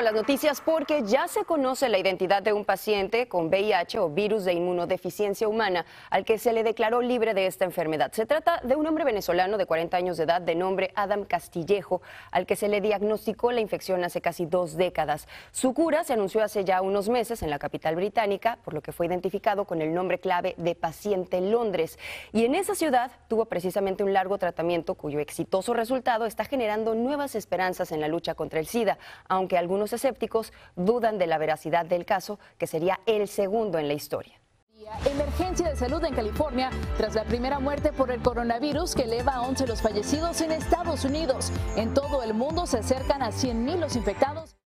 con las noticias porque ya se conoce la identidad de un paciente con VIH o virus de inmunodeficiencia humana al que se le declaró libre de esta enfermedad. Se trata de un hombre venezolano de 40 años de edad de nombre Adam Castillejo, al que se le diagnosticó la infección hace casi 2 décadas. Su cura se anunció hace ya unos meses en la capital británica, por lo que fue identificado con el nombre clave de paciente Londres. Y en esa ciudad tuvo precisamente un largo tratamiento cuyo exitoso resultado está generando nuevas esperanzas en la lucha contra el SIDA, aunque algunos escépticos dudan de la veracidad del caso, que sería el segundo en la historia. Emergencia de salud en California tras la primera muerte por el coronavirus que eleva a 11 los fallecidos en Estados Unidos. En todo el mundo se acercan a 100,000 los infectados.